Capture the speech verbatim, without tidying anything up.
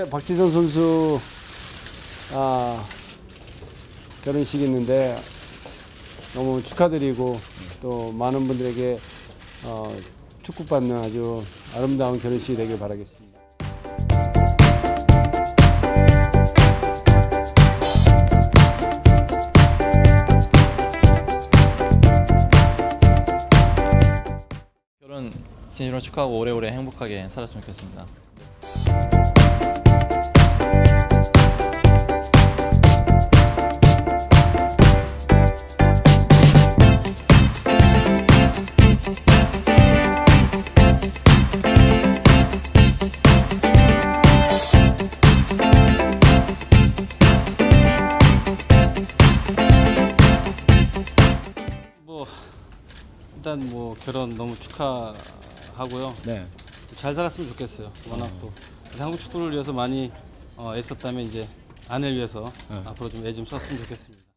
오늘 박지성 선수 아, 결혼식이 있는데 너무 축하드리고 또 많은 분들에게 어, 축복받는 아주 아름다운 결혼식이 되길 바라겠습니다. 결혼 진심으로 축하하고 오래오래 행복하게 살았으면 좋겠습니다. 뭐 일단 뭐 결혼 너무 축하하고요. 네. 잘 살았으면 좋겠어요. 워낙 또 한국 축구를 위해서 많이 어, 애썼다면 이제 아내를 위해서 네. 앞으로 좀 애 좀 썼으면 좋겠습니다.